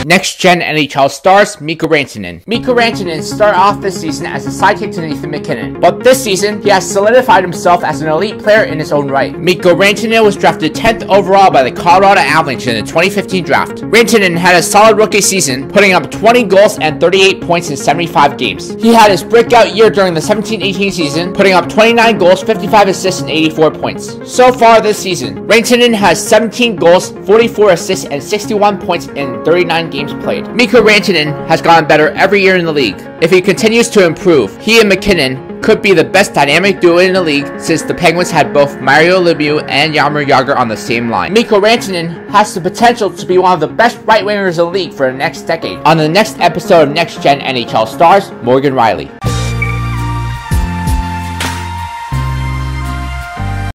Next Gen NHL stars Mikko Rantanen. Mikko Rantanen started off this season as a sidekick to Nathan MacKinnon, but this season he has solidified himself as an elite player in his own right. Mikko Rantanen was drafted 10th overall by the Colorado Avalanche in the 2015 draft. Rantanen had a solid rookie season, putting up 20 goals and 38 points in 75 games. He had his breakout year during the 17-18 season, putting up 29 goals, 55 assists, and 84 points. So far this season, Rantanen has 17 goals, 44 assists, and 61 points in 39 games played. Mikko Rantanen has gotten better every year in the league. If he continues to improve, he and MacKinnon could be the best dynamic duo in the league since the Penguins had both Mario Lemieux and Jaromir Jagr on the same line. Mikko Rantanen has the potential to be one of the best right-wingers in the league for the next decade. On the next episode of Next Gen NHL Stars, Morgan Riley.